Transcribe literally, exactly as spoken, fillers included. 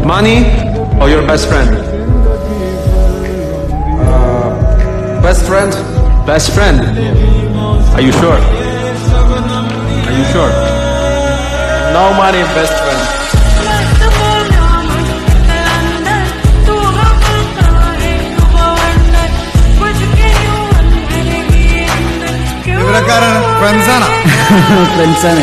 Money or your best friend? Uh, best friend. Best friend. Are you sure? Are you sure? No money, best friend. ഇവരക്കാരാണ് ഫ്രണ്ട്സാണ് ഫ്രണ്ട്സാണ്